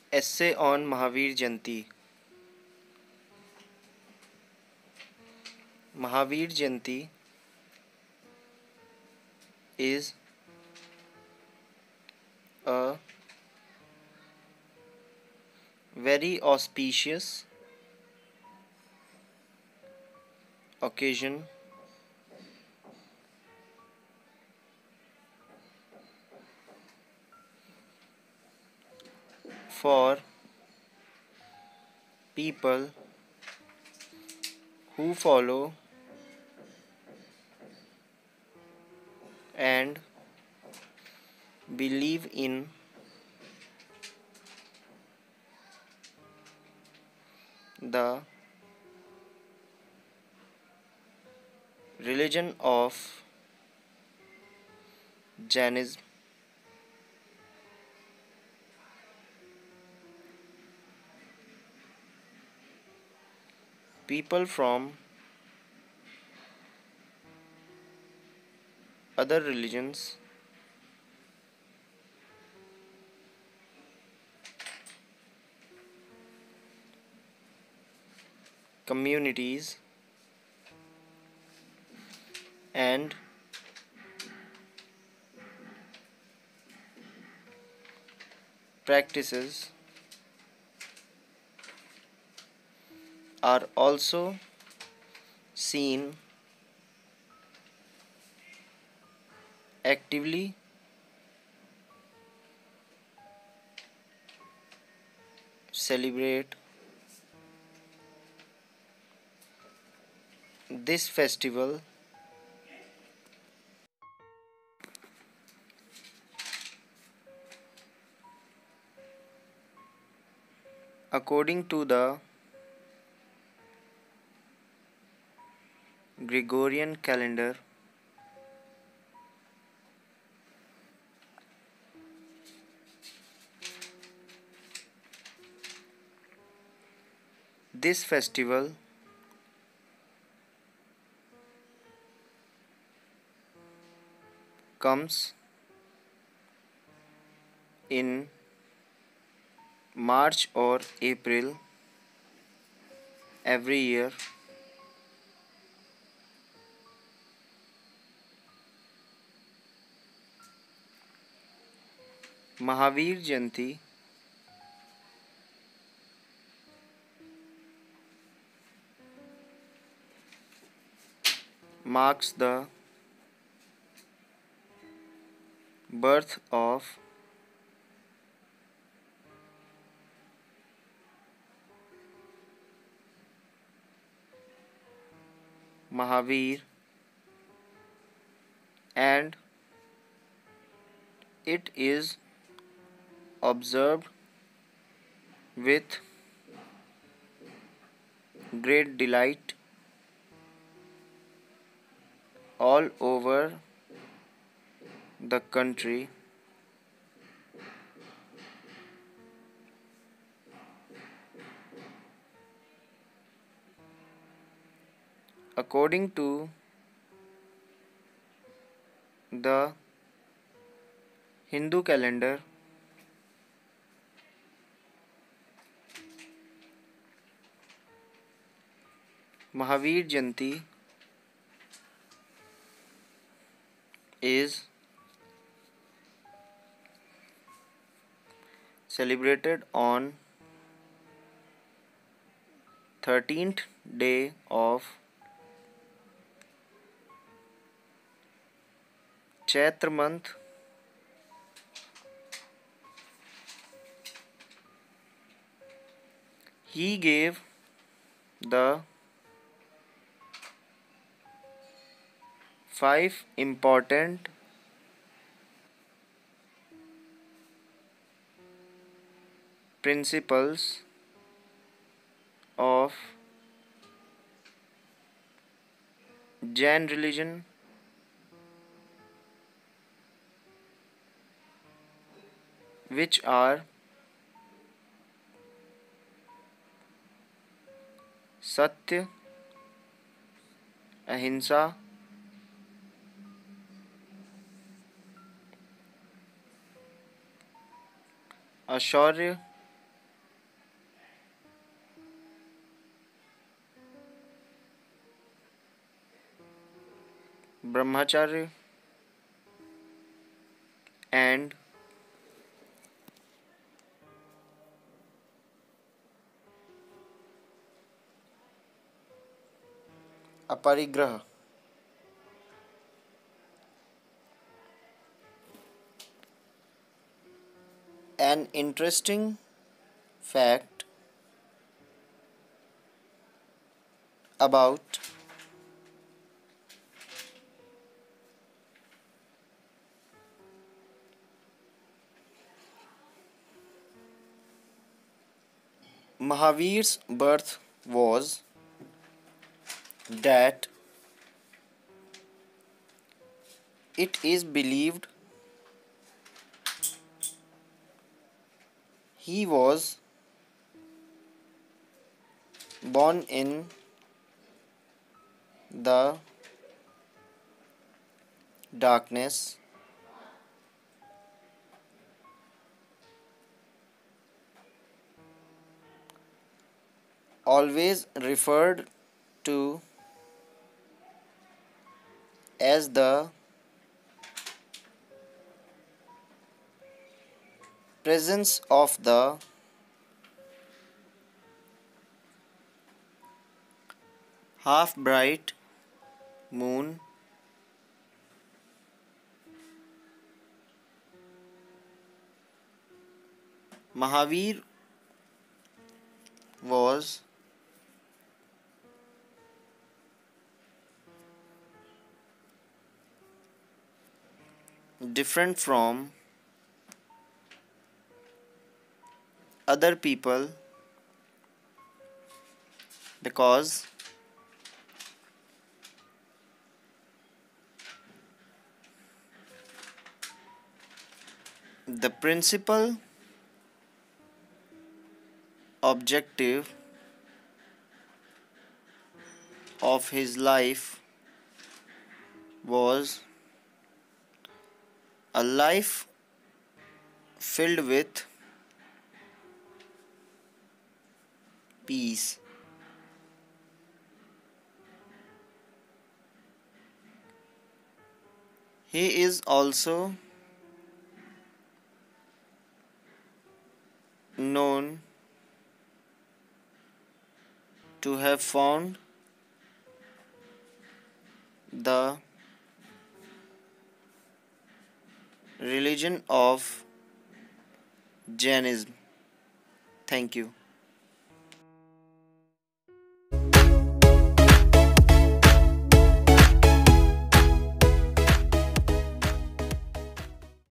Essay on Mahavir Jayanti. Mahavir Jayanti is a very auspicious occasion for people who follow and believe in the religion of Jainism. People from other religions communities and practices are also seen actively celebrate this festival according to the Gregorian calendar. This festival comes in March or April every year. Mahavir Jayanti marks the birth of Mahavir, and it is observed with great delight all over the country. According to the Hindu calendar, Mahavir Jayanti is celebrated on 13th day of Chaitra month. He gave the five important principles of Jain religion, which are Satya, Ahimsa, Ashaurya, Brahmacharya and Aparigraha. An interesting fact about Mahavir's birth was that it is believed he was born in the darkness, always referred to as the presence of the half bright moon. Mahavir was different from other people because the principal objective of his life was a life filled with peace. He is also known to have found the religion of Jainism. Thank you.